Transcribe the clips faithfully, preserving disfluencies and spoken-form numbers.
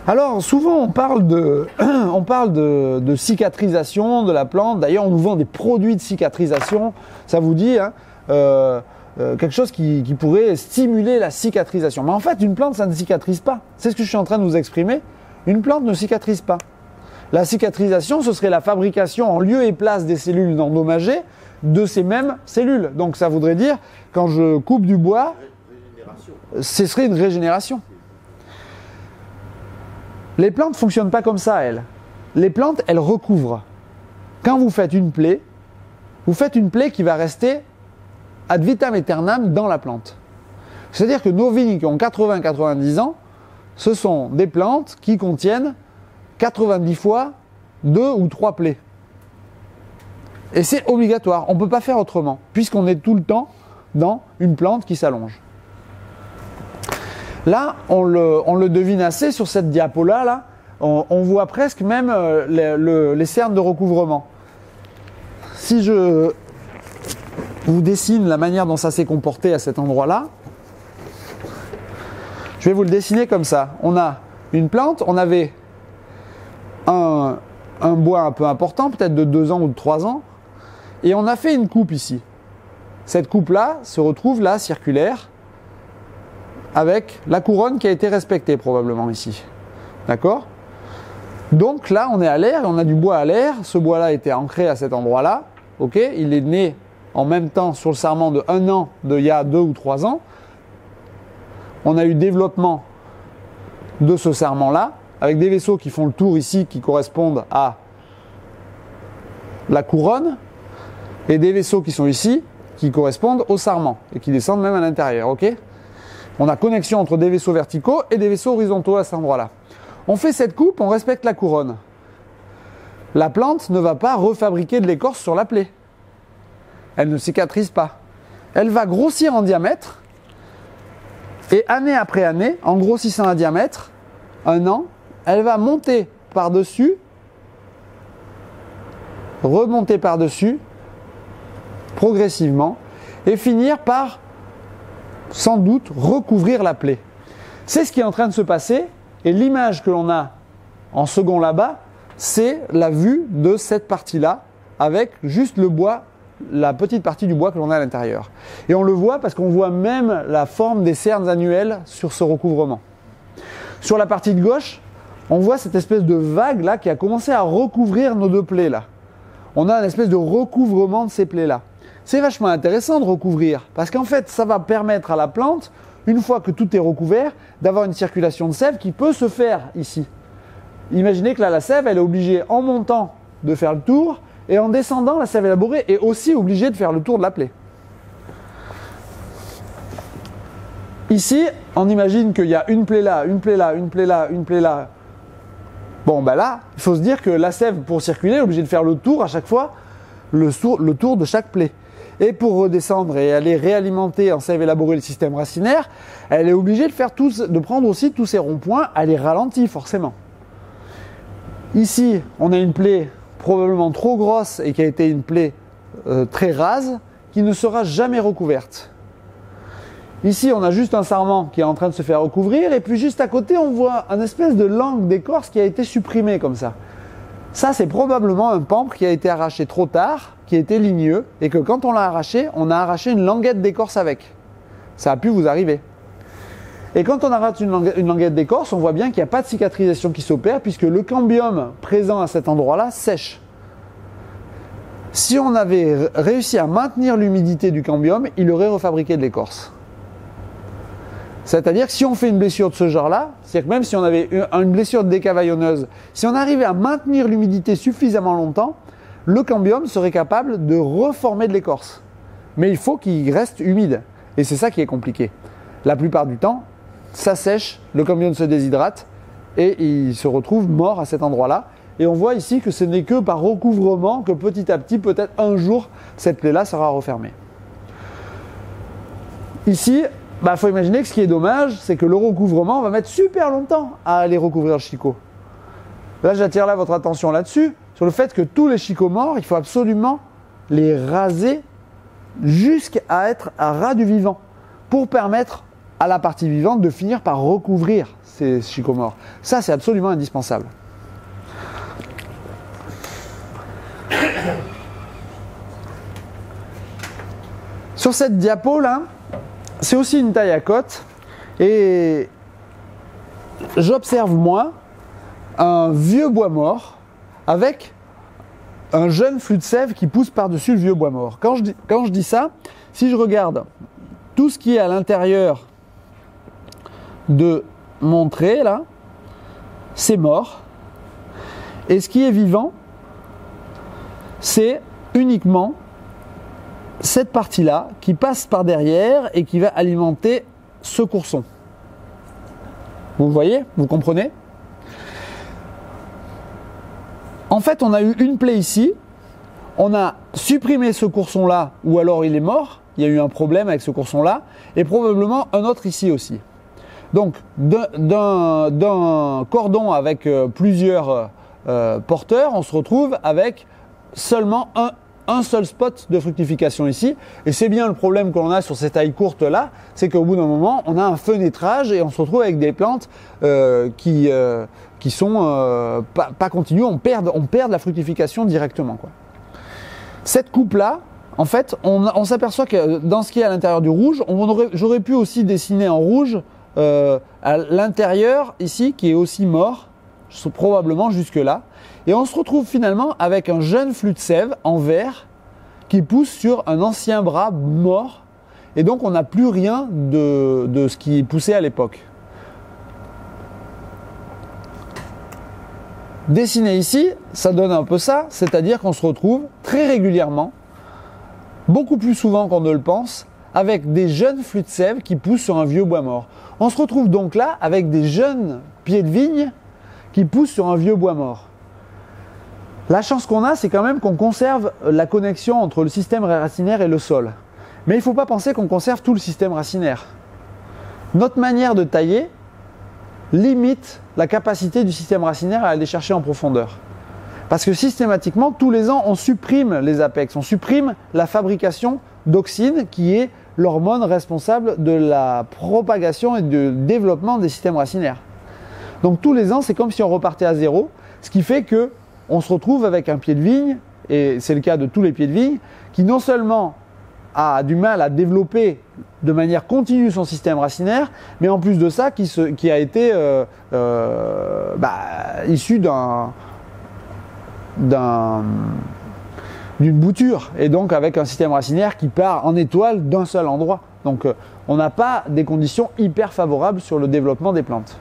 Alors souvent on parle de, on parle de, de cicatrisation de la plante. D'ailleurs on nous vend des produits de cicatrisation. Ça vous dit hein, euh, euh, quelque chose qui, qui pourrait stimuler la cicatrisation. Mais en fait une plante ça ne cicatrise pas. C'est ce que je suis en train de vous exprimer. Une plante ne cicatrise pas. La cicatrisation ce serait la fabrication en lieu et place des cellules endommagées de ces mêmes cellules. Donc ça voudrait dire quand je coupe du bois, ce serait une régénération. Les plantes ne fonctionnent pas comme ça, elles. Les plantes, elles recouvrent. Quand vous faites une plaie, vous faites une plaie qui va rester ad vitam aeternam dans la plante. C'est-à-dire que nos vignes qui ont quatre-vingts à quatre-vingt-dix ans, ce sont des plantes qui contiennent quatre-vingt-dix fois deux ou trois plaies. Et c'est obligatoire, on ne peut pas faire autrement, puisqu'on est tout le temps dans une plante qui s'allonge. Là, on le, on le devine assez sur cette diapo-là, là, on, on voit presque même euh, les, le, les cernes de recouvrement. Si je vous dessine la manière dont ça s'est comporté à cet endroit-là, je vais vous le dessiner comme ça. On a une plante, on avait un, un bois un peu important, peut-être de deux ans ou de trois ans, et on a fait une coupe ici. Cette coupe-là se retrouve là, circulaire, avec la couronne qui a été respectée probablement ici. D'accord? Donc là, on est à l'air, on a du bois à l'air. Ce bois-là était ancré à cet endroit-là. Ok? Il est né en même temps sur le sarment de un an d'il y a deux ou trois ans. On a eu développement de ce sarment-là, avec des vaisseaux qui font le tour ici, qui correspondent à la couronne, et des vaisseaux qui sont ici, qui correspondent au sarment, et qui descendent même à l'intérieur. Ok? On a connexion entre des vaisseaux verticaux et des vaisseaux horizontaux à cet endroit-là. On fait cette coupe, on respecte la couronne. La plante ne va pas refabriquer de l'écorce sur la plaie. Elle ne cicatrise pas. Elle va grossir en diamètre et année après année, en grossissant un diamètre, un an, elle va monter par-dessus, remonter par-dessus, progressivement, et finir par sans doute recouvrir la plaie. C'est ce qui est en train de se passer et l'image que l'on a en second là-bas, c'est la vue de cette partie-là avec juste le bois, la petite partie du bois que l'on a à l'intérieur. Et on le voit parce qu'on voit même la forme des cernes annuelles sur ce recouvrement. Sur la partie de gauche, on voit cette espèce de vague là qui a commencé à recouvrir nos deux plaies là. On a une espèce de recouvrement de ces plaies là. C'est vachement intéressant de recouvrir parce qu'en fait, ça va permettre à la plante, une fois que tout est recouvert, d'avoir une circulation de sève qui peut se faire ici. Imaginez que là, la sève, elle est obligée en montant de faire le tour et en descendant, la sève élaborée est aussi obligée de faire le tour de la plaie. Ici, on imagine qu'il y a une plaie là, une plaie là, une plaie là, une plaie là. Bon, ben là, il faut se dire que la sève, pour circuler, est obligée de faire le tour à chaque fois, le, le tour de chaque plaie. Et pour redescendre et aller réalimenter en sève élaborée le système racinaire, elle est obligée de, faire tous, de prendre aussi tous ces ronds-points, elle les ralentit forcément. Ici, on a une plaie probablement trop grosse et qui a été une plaie euh, très rase, qui ne sera jamais recouverte. Ici, on a juste un sarment qui est en train de se faire recouvrir, et puis juste à côté, on voit un espèce de langue d'écorce qui a été supprimée comme ça. Ça, c'est probablement un pampre qui a été arraché trop tard, qui était ligneux, et que quand on l'a arraché, on a arraché une languette d'écorce avec. Ça a pu vous arriver. Et quand on arrache une, langue, une languette d'écorce, on voit bien qu'il n'y a pas de cicatrisation qui s'opère, puisque le cambium présent à cet endroit-là sèche. Si on avait réussi à maintenir l'humidité du cambium, il aurait refabriqué de l'écorce. C'est-à-dire que si on fait une blessure de ce genre-là, c'est-à-dire que même si on avait une blessure de décavaillonneuse, si on arrivait à maintenir l'humidité suffisamment longtemps, le cambium serait capable de reformer de l'écorce. Mais il faut qu'il reste humide. Et c'est ça qui est compliqué. La plupart du temps, ça sèche, le cambium se déshydrate et il se retrouve mort à cet endroit-là. Et on voit ici que ce n'est que par recouvrement que petit à petit, peut-être un jour, cette plaie-là sera refermée. Ici, il bah, faut imaginer que ce qui est dommage, c'est que le recouvrement va mettre super longtemps à aller recouvrir le chicot. Là, j'attire là votre attention là-dessus, sur le fait que tous les chicots morts, il faut absolument les raser jusqu'à être à ras du vivant, pour permettre à la partie vivante de finir par recouvrir ces sycomores. Ça, c'est absolument indispensable. Sur cette diapo là, c'est aussi une taille à cote et j'observe moi un vieux bois mort avec un jeune flux de sève qui pousse par-dessus le vieux bois mort. Quand je dis, quand je dis ça, si je regarde tout ce qui est à l'intérieur de mon trait là, c'est mort. Et ce qui est vivant, c'est uniquement cette partie-là qui passe par derrière et qui va alimenter ce courson. Vous voyez? Vous comprenez? En fait, on a eu une plaie ici, on a supprimé ce courson-là, ou alors il est mort, il y a eu un problème avec ce courson-là, et probablement un autre ici aussi. Donc, d'un cordon avec plusieurs euh, porteurs, on se retrouve avec seulement un, un seul spot de fructification ici, et c'est bien le problème que l'on a sur ces tailles courtes là, c'est qu'au bout d'un moment, on a un fenêtrage et on se retrouve avec des plantes euh, qui, euh, qui sont euh, pas, pas continues, on perd, on perd la fructification directement, quoi. Cette coupe là, en fait, on, on s'aperçoit que dans ce qui est à l'intérieur du rouge, j'aurais pu aussi dessiner en rouge euh, à l'intérieur ici, qui est aussi mort, probablement jusque là. Et on se retrouve finalement avec un jeune flux de sève en vert qui pousse sur un ancien bras mort. Et donc on n'a plus rien de, de ce qui poussait à l'époque. Dessiné ici, ça donne un peu ça, c'est-à-dire qu'on se retrouve très régulièrement, beaucoup plus souvent qu'on ne le pense, avec des jeunes flux de sève qui poussent sur un vieux bois mort. On se retrouve donc là avec des jeunes pieds de vigne qui poussent sur un vieux bois mort. La chance qu'on a, c'est quand même qu'on conserve la connexion entre le système racinaire et le sol. Mais il ne faut pas penser qu'on conserve tout le système racinaire. Notre manière de tailler limite la capacité du système racinaire à aller chercher en profondeur. Parce que systématiquement, tous les ans, on supprime les apex, on supprime la fabrication d'auxine qui est l'hormone responsable de la propagation et du développement des systèmes racinaires. Donc tous les ans, c'est comme si on repartait à zéro, ce qui fait que on se retrouve avec un pied de vigne, et c'est le cas de tous les pieds de vigne, qui non seulement a du mal à développer de manière continue son système racinaire, mais en plus de ça, qui, se, qui a été euh, euh, bah, issu d'un, d'un, d'une bouture, et donc avec un système racinaire qui part en étoile d'un seul endroit. Donc euh, on n'a pas des conditions hyper favorables sur le développement des plantes.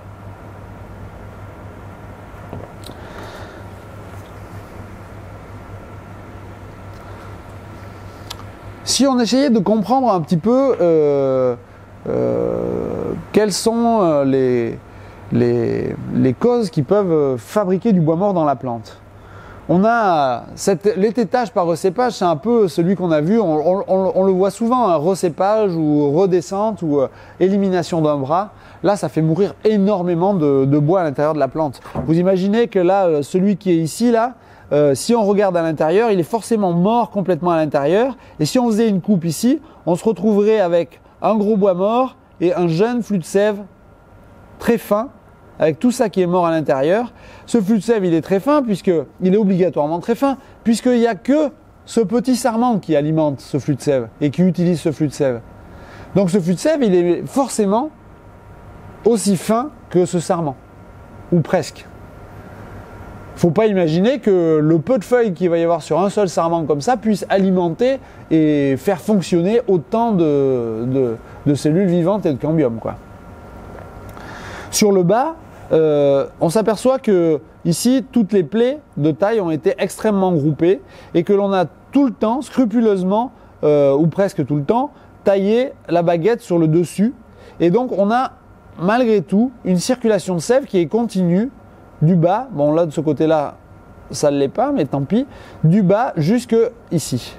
Si on essayait de comprendre un petit peu euh, euh, quelles sont les, les, les causes qui peuvent fabriquer du bois mort dans la plante. On a cette, l'étêtage par recépage, c'est un peu celui qu'on a vu, on, on, on le voit souvent, un recépage ou redescente ou euh, élimination d'un bras. Là, ça fait mourir énormément de, de bois à l'intérieur de la plante. Vous imaginez que là, celui qui est ici, là, Euh, si on regarde à l'intérieur, il est forcément mort complètement à l'intérieur. Et si on faisait une coupe ici, on se retrouverait avec un gros bois mort et un jeune flux de sève très fin, avec tout ça qui est mort à l'intérieur. Ce flux de sève, il est très fin, puisqu'il est obligatoirement très fin, puisqu'il n'y a que ce petit sarment qui alimente ce flux de sève et qui utilise ce flux de sève. Donc ce flux de sève, il est forcément aussi fin que ce sarment, ou presque. Il ne faut pas imaginer que le peu de feuilles qu'il va y avoir sur un seul sarment comme ça puisse alimenter et faire fonctionner autant de, de, de cellules vivantes et de cambium, quoi. Sur le bas, euh, on s'aperçoit que ici, toutes les plaies de taille ont été extrêmement groupées et que l'on a tout le temps, scrupuleusement, euh, ou presque tout le temps, taillé la baguette sur le dessus. Et donc, on a malgré tout une circulation de sève qui est continue du bas, bon là de ce côté-là, ça ne l'est pas, mais tant pis, du bas jusque ici.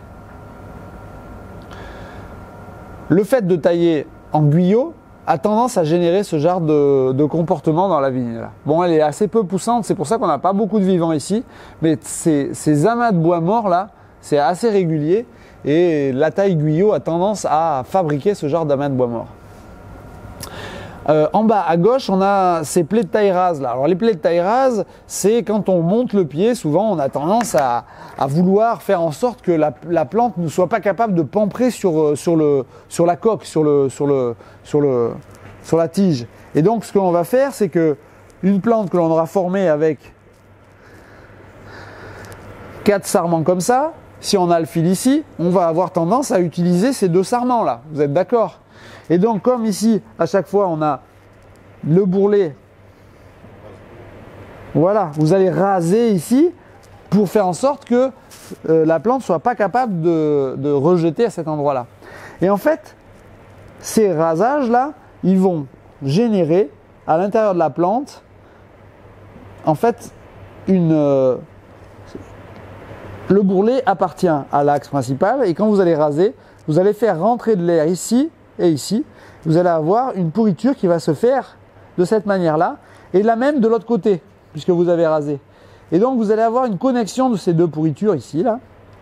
Le fait de tailler en guyot a tendance à générer ce genre de, de comportement dans la vigne. Là. Bon, elle est assez peu poussante, c'est pour ça qu'on n'a pas beaucoup de vivants ici, mais ces, ces amas de bois morts là, c'est assez régulier et la taille guyot a tendance à fabriquer ce genre d'amas de bois mort. Euh, en bas à gauche, on a ces plaies de taille rase là. Alors les plaies de taille rase, c'est quand on monte le pied, souvent on a tendance à, à vouloir faire en sorte que la, la plante ne soit pas capable de pamprer sur, sur, le, sur la coque, sur, le, sur, le, sur, le, sur la tige. Et donc ce que l'on va faire, c'est que une plante que l'on aura formée avec quatre sarments comme ça, si on a le fil ici, on va avoir tendance à utiliser ces deux sarments là. Vous êtes d'accord ? Et donc, comme ici, à chaque fois, on a le bourrelet, voilà, vous allez raser ici pour faire en sorte que euh, la plante ne soit pas capable de, de rejeter à cet endroit-là. Et en fait, ces rasages-là, ils vont générer à l'intérieur de la plante, en fait, une, euh, le bourrelet appartient à l'axe principal et quand vous allez raser, vous allez faire rentrer de l'air ici et ici, vous allez avoir une pourriture qui va se faire de cette manière-là, et la même de l'autre côté, puisque vous avez rasé. Et donc vous allez avoir une connexion de ces deux pourritures ici, là.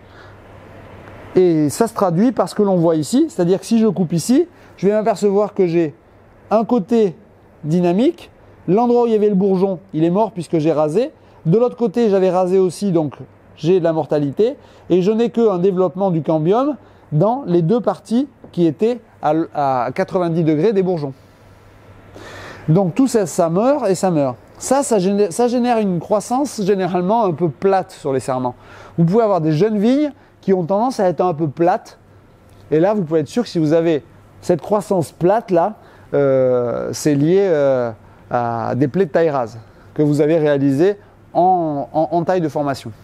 Et ça se traduit par ce que l'on voit ici, c'est-à-dire que si je coupe ici, je vais m'apercevoir que j'ai un côté dynamique, l'endroit où il y avait le bourgeon, il est mort puisque j'ai rasé. De l'autre côté, j'avais rasé aussi, donc j'ai de la mortalité, et je n'ai qu'un développement du cambium dans les deux parties qui étaient à quatre-vingt-dix degrés des bourgeons. Donc tout ça, ça meurt et ça meurt. Ça, ça génère, ça génère une croissance généralement un peu plate sur les serments. Vous pouvez avoir des jeunes vignes qui ont tendance à être un peu plates. Et là, vous pouvez être sûr que si vous avez cette croissance plate là, euh, c'est lié euh, à des plaies de taille rase que vous avez réalisées en, en, en taille de formation.